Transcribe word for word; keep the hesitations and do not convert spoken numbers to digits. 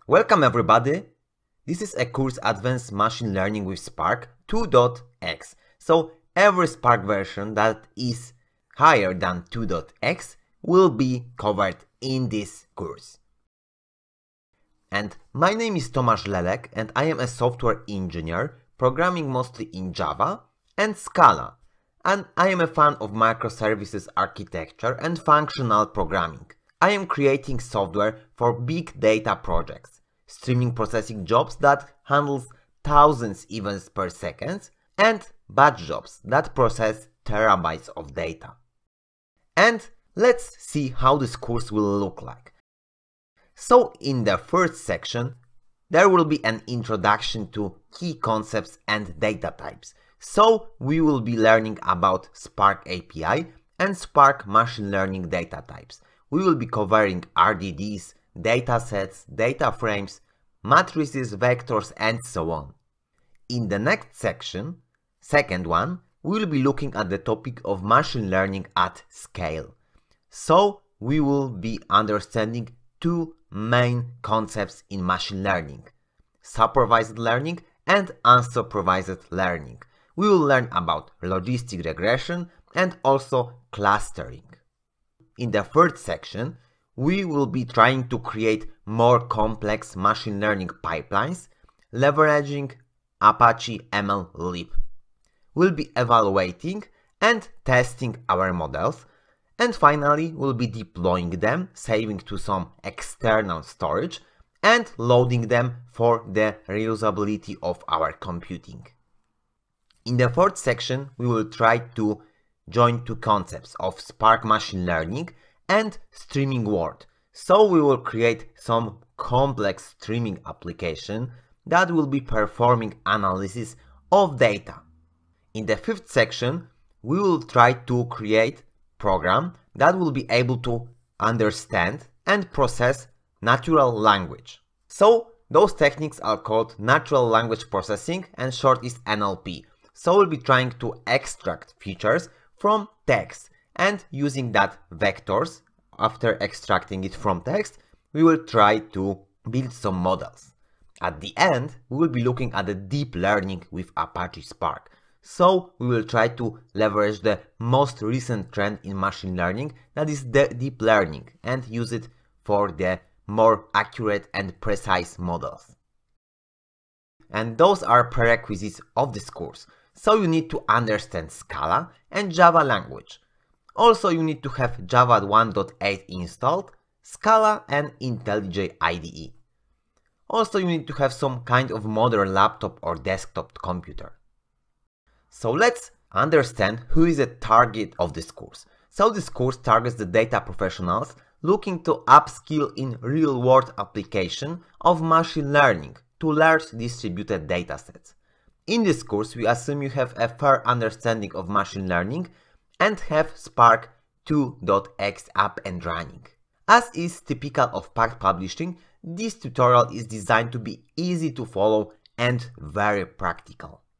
Welcome everybody! This is a course Advanced Machine Learning with Spark two point x. So every Spark version that is higher than two point x will be covered in this course. And my name is Tomasz Lelek and I am a software engineer programming mostly in Java and Scala. And I am a fan of microservices architecture and functional programming. I am creating software for big data projects, streaming processing jobs that handles thousands events per second, and batch jobs that process terabytes of data. And let's see how this course will look like. So in the first section, there will be an introduction to key concepts and data types. So we will be learning about Spark A P I and Spark machine learning data types. We will be covering R D Ds, datasets, data frames, matrices, vectors, and so on. In the next section, second one, we will be looking at the topic of machine learning at scale. So we will be understanding two main concepts in machine learning: supervised learning and unsupervised learning. We will learn about logistic regression and also clustering. In the third section, we will be trying to create more complex machine learning pipelines, leveraging Apache M L Lib. We'll be evaluating and testing our models, and finally we'll be deploying them, saving to some external storage, and loading them for the reusability of our computing. In the fourth section, we will try to join two concepts of Spark machine learning and streaming world. So we will create some complex streaming application that will be performing analysis of data. In the fifth section, we will try to create program that will be able to understand and process natural language. So those techniques are called natural language processing, and short is N L P. So we'll be trying to extract features from text, and using that vectors, after extracting it from text, we will try to build some models. At the end, we will be looking at the deep learning with Apache Spark. So we will try to leverage the most recent trend in machine learning, that is the deep learning, and use it for the more accurate and precise models. And those are prerequisites of this course. So you need to understand Scala and Java language. Also you need to have Java one point eight installed, Scala and IntelliJ I D E. Also you need to have some kind of modern laptop or desktop computer. So let's understand who is the target of this course. So this course targets the data professionals looking to upskill in real-world application of machine learning to large distributed datasets. In this course, we assume you have a fair understanding of machine learning and have Spark two point x up and running. As is typical of Spark publishing, this tutorial is designed to be easy to follow and very practical.